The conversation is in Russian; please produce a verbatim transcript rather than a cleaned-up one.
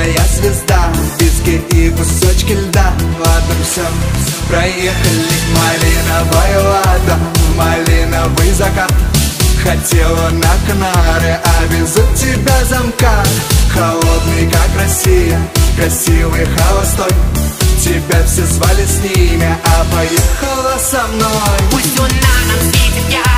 Юная звезда, виски и кусочки льда. Ладно, все, проехали. Малиновое лето, малиновый закат. Хотела на Канары, а везут тебя замка. Холодный, как Россия, красивый, холостой. Тебя все звали с ними, а поехала со мной. Пусть луна нам светит ярко.